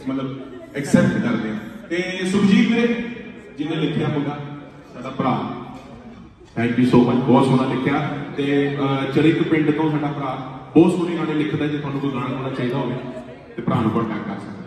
मतलब एक्सैप्ट करते हैं। तो सुखजीत मेरे जिन्हें लिखिया मुंडा साडा भरा, थैंक यू सो मच, बहुत सोहना लिखिया। तो चरिक पिंड तो साडा भरा बहुत सोहने गाने लिखता, जो तुहानूं कोई गाना गाना चाहिए हो तो भरा नूं कॉन्टैक्ट कर सकते।